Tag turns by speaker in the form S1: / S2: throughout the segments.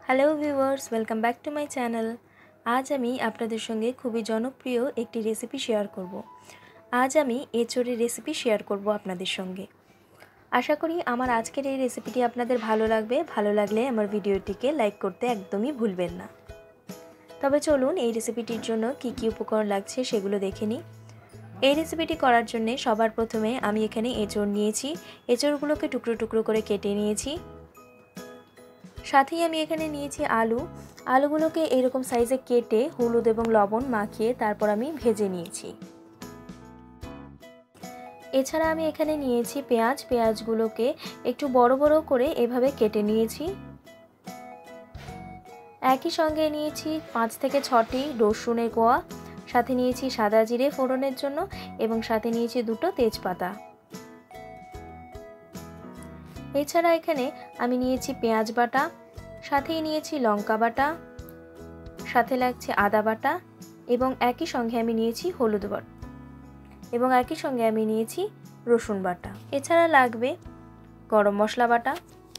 S1: Hello viewers, welcome back to my channel. আজ আমি আপনাদের সঙ্গে খুবই জনপ্রিয় একটি রেসিপি শেয়ার করব। আজ আমি এঁচোড়ের রেসিপি শেয়ার করব আপনাদের সঙ্গে। আশা করি আমার আজকের এই রেসিপিটি আপনাদের ভালো লাগবে। ভালো লাগলে আমার ভিডিওটিকে লাইক করতে একদমই ভুলবেন না। তবে চলুন এই রেসিপিটির জন্য কি কি উপকরণ লাগছে সেগুলো দেখে নিই। এই রেসিপিটি করার জন্য সবার প্রথমে আমি এখানে এঁচোড় নিয়েছি। এঁচোড়গুলোকে টুকরো টুকরো করে কেটে নিয়েছি। সাথেই আমি এখানে নিয়েছি আলুগুলোকে এরকম সাইজে কেটে হলুদ এবং লবণ মাখিয়ে তারপর আমি ভেজে নিয়েছি। এছাড়া আমি এখানে নিয়েছি পেঁয়াজগুলোকে একটু বড় বড় করে এভাবে কেটে নিয়েছি। একই সঙ্গে নিয়েছি 5 থেকে 6টি রসুনের কোয়া, সাথে নিয়েছি সাদা জিরে ফোড়নের জন্য এবং সাথে নিয়েছি 2টো তেজপাতা। এছাড়া এখানে আমি নিয়েছি পেঁয়াজ বাটা, সাথেই নিয়েছি লঙ্কা বাটা, সাথে লাগছে আদা বাটা এবং একই সঙ্গে আমি নিয়েছি হলুদ বাটা এবং একই সঙ্গে আমি নিয়েছি রসুন বাটা। এছাড়া লাগবে গরম মশলা বাটা।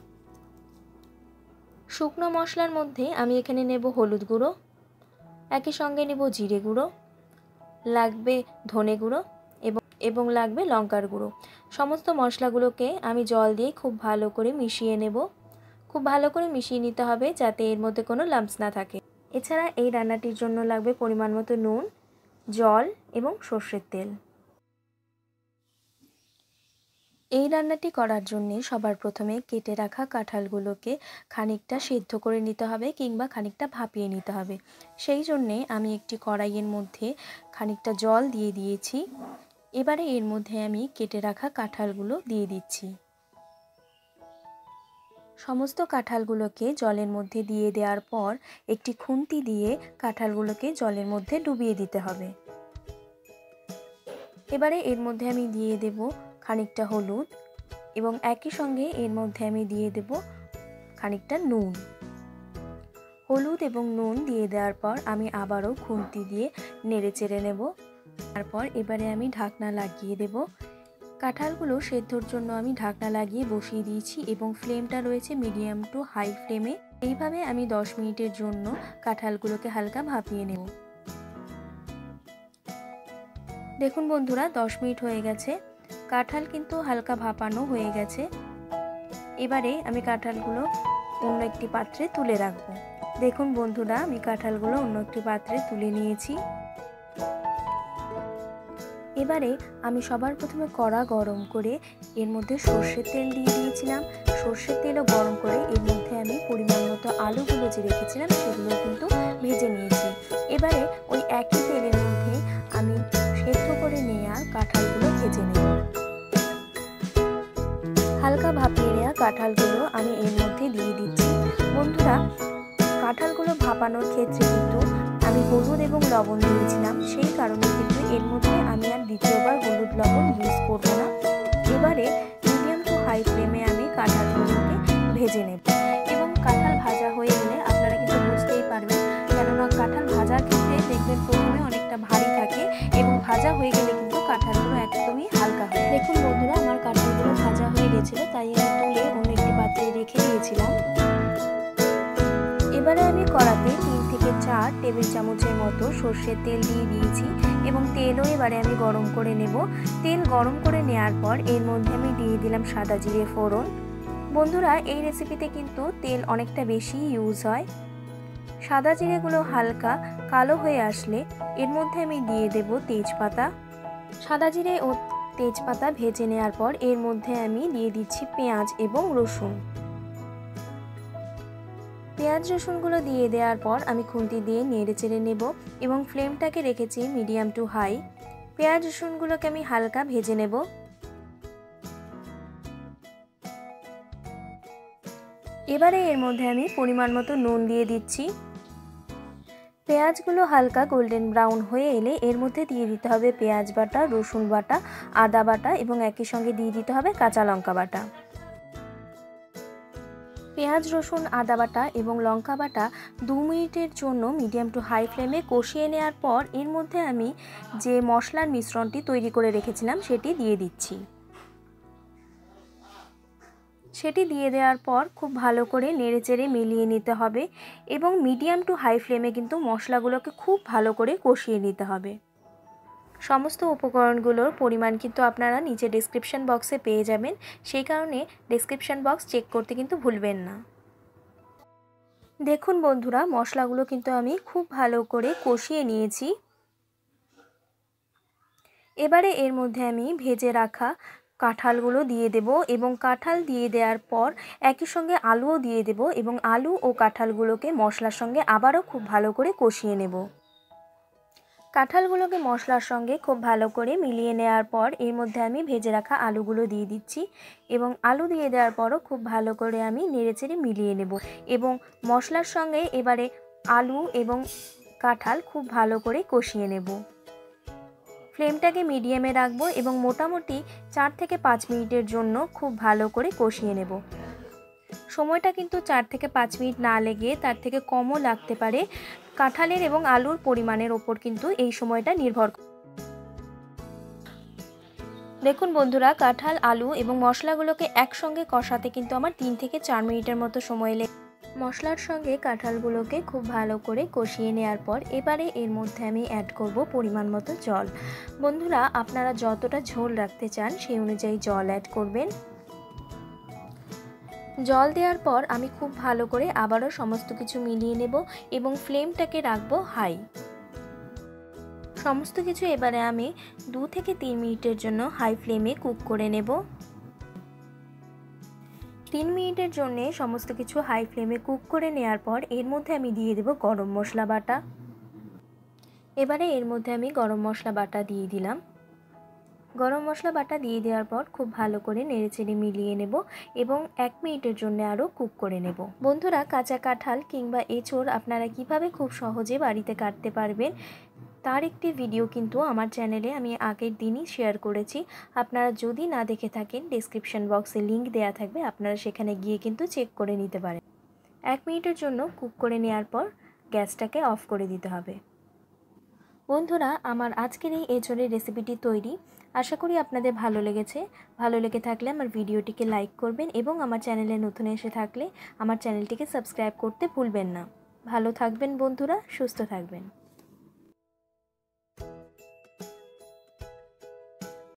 S1: শুকনো মশলার মধ্যে আমি এখানে নেব হলুদ গুঁড়ো, একই সঙ্গে নেব জিরে গুঁড়ো, লাগবে ধনে গুঁড়ো এবং লাগবে লঙ্কার গুঁড়ো। সমস্ত মশলাগুলোকে আমি জল দিয়ে খুব ভালো করে মিশিয়ে নেব। খুব ভালো করে মিশিয়ে নিতে হবে যাতে এর মধ্যে কোনো লাম্পস না থাকে। এছাড়া এই রান্নাটির জন্য লাগবে পরিমাণ মতো নুন, জল এবং সর্ষের তেল। এই রান্নাটি করার জন্য সবার প্রথমে কেটে রাখা কাঁঠালগুলোকে খানিকটা সেদ্ধ করে নিতে হবে কিংবা খানিকটা ভাপিয়ে নিতে হবে। সেই জন্যে আমি একটি কড়াইয়ের মধ্যে খানিকটা জল দিয়ে দিয়েছি। এবারে এর মধ্যে আমি কেটে রাখা কাঁঠালগুলো দিয়ে দিচ্ছি। সমস্ত কাঁঠালগুলোকে জলের মধ্যে দিয়ে দেওয়ার পর একটি খুন্তি দিয়ে কাঁঠালগুলোকে জলের মধ্যে ডুবিয়ে দিতে হবে। এবারে এর মধ্যে আমি দিয়ে দেব খানিকটা হলুদ এবং একই সঙ্গে এর মধ্যে আমি দিয়ে দেব খানিকটা নুন। হলুদ এবং নুন দিয়ে দেওয়ার পর আমি আবারও খুন্তি দিয়ে নেড়ে চেড়ে নেব। তারপর এবারে আমি ঢাকনা লাগিয়ে দেব। কাঁঠালগুলো সেদ্ধর জন্য আমি ঢাকনা লাগিয়ে বসিয়ে দিয়েছি এবং ফ্লেমটা রয়েছে মিডিয়াম টু হাই ফ্লেমে। এইভাবে আমি 10 মিনিটের জন্য কাঁঠালগুলোকে হালকা ভাপিয়ে নেব। দেখুন বন্ধুরা, 10 মিনিট হয়ে গেছে, কাঁঠাল কিন্তু হালকা ভাপানো হয়ে গেছে। এবারে আমি কাঁঠালগুলো অন্য একটি পাত্রে তুলে রাখবো। দেখুন বন্ধুরা, আমি কাঁঠালগুলো অন্য একটি পাত্রে তুলে নিয়েছি। এবারে আমি সবার প্রথমে কড়া গরম করে এর মধ্যে সর্ষের তেল দিয়ে দিয়েছিলাম। সর্ষের তেলও গরম করে এর মধ্যে আমি পরিমাণ মতো আলুগুলো যে রেখেছিলাম সেগুলো কিন্তু ভেজে নিয়েছি। এবারে ওই একই তেলের মধ্যে আমি সেদ্ধ করে নেওয়া কাঁঠালগুলো ভেজে নেব। হালকা ভাপিয়ে নেওয়া কাঁঠালগুলো আমি এর মধ্যে দিয়ে দিচ্ছি। বন্ধুরা, কাঁঠালগুলো ভাপানোর ক্ষেত্রে কিন্তু আমি হলুদ এবং লবণ দিয়েছিলাম, সেই কারণে কিন্তু এর মধ্যে আমি আর দ্বিতীয়বার হলুদ লবণ ইউজ করব না। এবারে মিডিয়াম টু হাই ফ্লেমে আমি কাঁঠালগুলোকে ভেজে নেব এবং কাঁঠাল ভাজা হয়ে গেলে আপনারা কিন্তু বুঝতেই পারবেন, কেননা কাঁঠাল ভাজার ক্ষেত্রে দেখবেন প্রথমে অনেকটা ভারী থাকে এবং ভাজা হয়ে গেলে কিন্তু কাঁঠালগুলো একদমই হালকা হয়। দেখুন বন্ধুরা, আমার কাঁঠালগুলো ভাজা হয়ে গেছিলো, তাই আমি তুলে অন্য একটি পাত্রে রেখে দিয়েছিলাম। এবারে আমি কড়াতে 3 থেকে 4 টেবিল চামচের মতো সর্ষের তেল দিয়ে দিয়েছি এবং তেলও এবারে আমি গরম করে নেব। তেল গরম করে নেওয়ার পর এর মধ্যে আমি দিয়ে দিলাম সাদা জিরে ফোড়ন। বন্ধুরা, এই রেসিপিতে কিন্তু তেল অনেকটা বেশি ইউজ হয়। সাদা জিরেগুলো হালকা কালো হয়ে আসলে এর মধ্যে আমি দিয়ে দেব তেজপাতা। সাদা জিরে ও তেজপাতা ভেজে নেওয়ার পর এর মধ্যে আমি দিয়ে দিচ্ছি পেঁয়াজ এবং রসুন। পেঁয়াজ রসুনগুলো দিয়ে দেওয়ার পর আমি খুন্তি দিয়ে নেড়ে চেড়ে নেব এবং ফ্লেমটাকে রেখেছি মিডিয়াম টু হাই। পেঁয়াজ রসুনগুলোকে আমি হালকা ভেজে নেব। এবারে এর মধ্যে আমি পরিমাণ মতো নুন দিয়ে দিচ্ছি। পেঁয়াজগুলো হালকা গোল্ডেন ব্রাউন হয়ে এলে এর মধ্যে দিয়ে দিতে হবে পেঁয়াজ বাটা, রসুন বাটা, আদা বাটা এবং একই সঙ্গে দিয়ে দিতে হবে কাঁচা লঙ্কা বাটা। পেঁয়াজ, রসুন, আদা বাটা এবং লঙ্কা বাটা 2 মিনিটের জন্য মিডিয়াম টু হাই ফ্লেমে কষিয়ে নেওয়ার পর এর মধ্যে আমি যে মশলার মিশ্রণটি তৈরি করে রেখেছিলাম সেটি দিয়ে দিচ্ছি। সেটি দিয়ে দেওয়ার পর খুব ভালো করে নেড়েচেড়ে মিলিয়ে নিতে হবে এবং মিডিয়াম টু হাই ফ্লেমে কিন্তু মশলাগুলোকে খুব ভালো করে কষিয়ে নিতে হবে। সমস্ত উপকরণগুলোর পরিমাণ কিন্তু আপনারা নিচে ডেসক্রিপশন বক্সে পেয়ে যাবেন, সেই কারণে ডেসক্রিপশন বক্স চেক করতে কিন্তু ভুলবেন না। দেখুন বন্ধুরা, মশলাগুলো কিন্তু আমি খুব ভালো করে কষিয়ে নিয়েছি। এবারে এর মধ্যে আমি ভেজে রাখা কাঁঠালগুলো দিয়ে দেব এবং কাঁঠাল দিয়ে দেওয়ার পর একই সঙ্গে আলুও দিয়ে দেব এবং আলু ও কাঁঠালগুলোকে মশলার সঙ্গে আবারও খুব ভালো করে কষিয়ে নেব। কাঁঠালগুলোকে মশলার সঙ্গে খুব ভালো করে মিলিয়ে নেওয়ার পর এর মধ্যে আমি ভেজে রাখা আলুগুলো দিয়ে দিচ্ছি এবং আলু দিয়ে দেওয়ার পরও খুব ভালো করে আমি নেড়েচেড়ে মিলিয়ে নেব এবং মশলার সঙ্গে এবারে আলু এবং কাঁঠাল খুব ভালো করে কষিয়ে নেব। ফ্লেমটাকে মিডিয়ামে রাখবো এবং মোটামুটি 4 থেকে 5 মিনিটের জন্য খুব ভালো করে কষিয়ে নেব। সময়টা কিন্তু 4 থেকে 5 মিনিট না লেগে তার থেকে কমও লাগতে পারে। কাঁঠালের এবং আলুর পরিমাণের ওপর কিন্তু এই সময়টা নির্ভর করে। দেখুন বন্ধুরা, কাঁঠাল, আলু এবং মশলাগুলোকে একসঙ্গে কষাতে কিন্তু আমার 3 থেকে 4 মিনিটের মতো সময় লেগে। মশলার সঙ্গে কাঁঠালগুলোকে খুব ভালো করে কষিয়ে নেওয়ার পর এবারে এর মধ্যে আমি অ্যাড করব পরিমাণ মতো জল। বন্ধুরা, আপনারা যতটা ঝোল রাখতে চান সেই অনুযায়ী জল অ্যাড করবেন। জল দেওয়ার পর আমি খুব ভালো করে আবারও সমস্ত কিছু মিলিয়ে নেব এবং ফ্লেমটাকে রাখবো হাই। সমস্ত কিছু এবারে আমি 2 থেকে 3 মিনিটের জন্য হাই ফ্লেমে কুক করে নেব। 3 মিনিটের জন্য সমস্ত কিছু হাই ফ্লেমে কুক করে নেওয়ার পর এর মধ্যে আমি দিয়ে দেব গরম মশলা বাটা। এবারে এর মধ্যে আমি গরম মশলা বাটা দিয়ে দিলাম। গরম মশলা বাটা দিয়ে দেওয়ার পর খুব ভালো করে নেড়েচেড়ে মিলিয়ে নেব এবং 1 মিনিটের জন্য আরও কুক করে নেব। বন্ধুরা, কাঁচা কাঁঠাল কিংবা এঁচোড় আপনারা কিভাবে খুব সহজে বাড়িতে কাটতে পারবেন তার একটি ভিডিও কিন্তু আমার চ্যানেলে আমি আগের দিনই শেয়ার করেছি। আপনারা যদি না দেখে থাকেন ডেসক্রিপশন বক্সে লিংক দেওয়া থাকবে, আপনারা সেখানে গিয়ে কিন্তু চেক করে নিতে পারেন। 1 মিনিটের জন্য কুক করে নেওয়ার পর গ্যাসটাকে অফ করে দিতে হবে। বন্ধুরা, আমার আজকের এই এঁচোড়ের রেসিপিটি তৈরি। আশা করি আপনাদের ভালো লেগেছে। ভালো লেগে থাকলে আমার ভিডিওটিকে লাইক করবেন এবং আমার চ্যানেলে নতুন এসে থাকলে আমার চ্যানেলটিকে সাবস্ক্রাইব করতে ভুলবেন না। ভালো থাকবেন বন্ধুরা, সুস্থ থাকবেন।